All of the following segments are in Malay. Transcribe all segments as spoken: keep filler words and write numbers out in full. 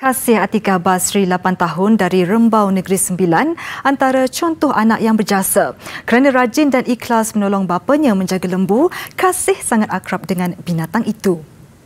Kasih Atika Basri, lapan tahun, dari Rembau Negeri Sembilan, antara contoh anak yang berjasa. Kerana rajin dan ikhlas menolong bapanya menjaga lembu, Kasih sangat akrab dengan binatang itu.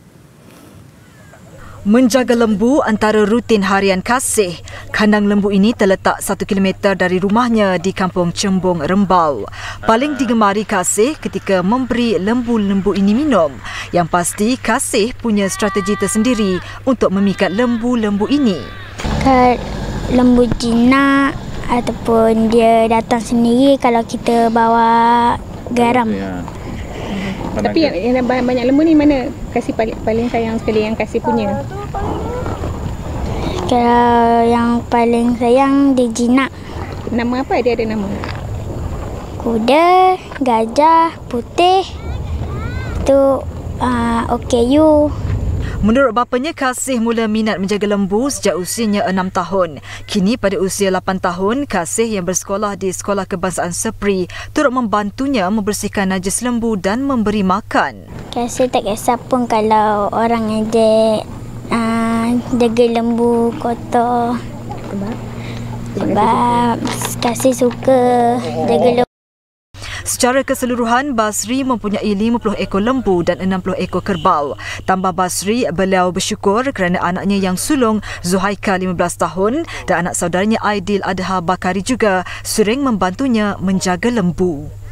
Menjaga lembu antara rutin harian Kasih. Kandang lembu ini terletak satu kilometer dari rumahnya di Kampung Cembung, Rembau. Paling digemari Kasih ketika memberi lembu-lembu ini minum. Yang pasti, Kasih punya strategi tersendiri untuk memikat lembu-lembu ini. Kalau lembu jinak ataupun dia datang sendiri kalau kita bawa garam. Ya. Tapi yang, yang banyak lembu ni mana Kasih paling, paling sayang sekali yang Kasih punya? Kalau yang paling sayang dia jinak. Nama apa dia ada nama? Kuda, gajah, putih, tu uh, O K U. Menurut bapanya, Kasih mula minat menjaga lembu sejak usianya enam tahun. Kini pada usia lapan tahun, Kasih yang bersekolah di Sekolah Kebangsaan Sepri turut membantunya membersihkan najis lembu dan memberi makan. Kasih tak kisah pun kalau orang ada uh, jaga lembu kotor. Sebab? Sebab Kasih suka jaga lembu. Secara keseluruhan, Basri mempunyai lima puluh ekor lembu dan enam puluh ekor kerbau. Tambah Basri, beliau bersyukur kerana anaknya yang sulung, Zuhaika lima belas tahun, dan anak saudaranya Aidil Adha Bakari juga sering membantunya menjaga lembu.